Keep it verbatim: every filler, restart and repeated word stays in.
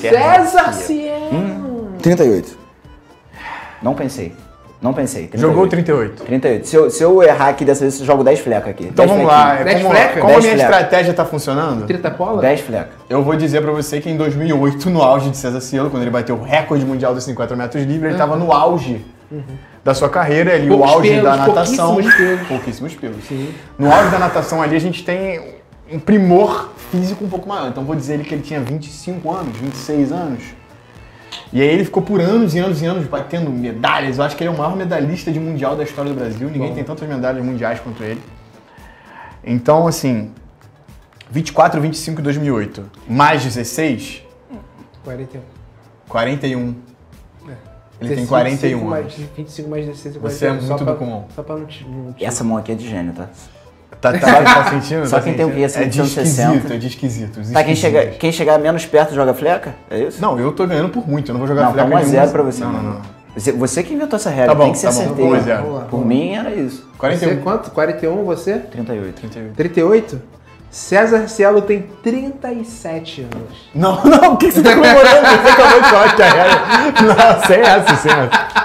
César Cielo. Hum, trinta e oito. Não pensei. Não pensei. trinta e oito. Jogou trinta e oito. trinta e oito. Se eu, se eu errar aqui dessa vez, eu jogo dez flecas aqui. Então vamos lá. dez Como, fleca? como a dez minha fleca. estratégia tá funcionando, trinta bola? dez flecas. eu vou dizer pra você que em dois mil e oito, no auge de César Cielo, quando ele bateu o recorde mundial dos cinquenta metros livres, ele tava no auge Uhum. da sua carreira, ali, Poucos o auge pelos, da natação. pouquíssimos pelos. Pouquíssimos pelos. Sim. No auge da natação ali, a gente tem um primor físico um pouco maior. Então vou dizer ele que ele tinha vinte e cinco anos, vinte e seis anos. E aí ele ficou por anos e anos e anos batendo medalhas. Eu acho que ele é o maior medalhista de mundial da história do Brasil. Ninguém Bom. tem tantas medalhas mundiais quanto ele. Então, assim, vinte e quatro, vinte e cinco em dois mil e oito, mais dezesseis, quarenta e um. quarenta e um. Ele tem dezesseis, quarenta e um mais, anos. vinte e cinco mais dezesseis, Você é quarenta e um, muito só do pra- comum. Só pra não te... não te- Essa mão aqui é de gênio, tá? Tá, tá, tá sentindo? Só Tá quem tem o sentindo? quê? Acima É de de cento e esquisito, sessenta. é de esquisito. os Tá, quem, chega, esquisitos. quem chegar menos perto joga fleca? É isso? Não, eu tô ganhando por muito, eu não vou jogar Não, tá fleca um a zero nenhuma. pra você. Não, não, não. Você, você que inventou essa regra, Tá bom, tem que ser tá bom, certeiro. um a zero. Vamos lá. Por mim era isso. quarenta e um. Você quanto? quarenta e um, você? trinta e oito. trinta e oito. trinta e oito? César Cielo tem trinta e sete anos. Não, não, o que que você tá comemorando? Você acabou de falar que a regra... Não, sem essa, sem essa.